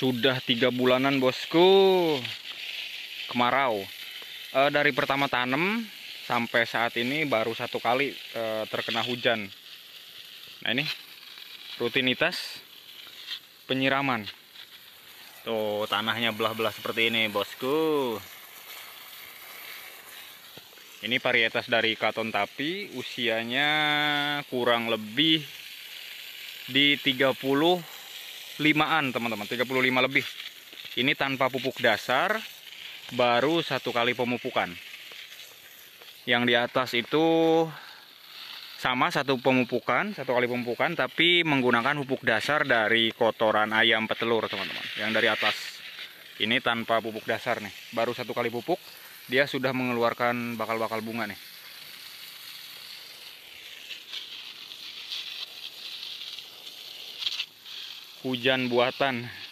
Sudah 3 bulanan bosku kemarau. Dari pertama tanam sampai saat ini baru 1 kali terkena hujan. Nah ini rutinitas penyiraman. Tuh tanahnya belah-belah seperti ini bosku. Ini varietas dari Katon Tapi, usianya kurang lebih di 35-an teman-teman, 35 lebih. Ini tanpa pupuk dasar, baru 1 kali pemupukan. Yang di atas itu sama 1 kali pemupukan, tapi menggunakan pupuk dasar dari kotoran ayam petelur teman-teman. Yang dari atas ini tanpa pupuk dasar nih, baru 1 kali pupuk, dia sudah mengeluarkan bakal-bakal bunga nih. Hujan buatan.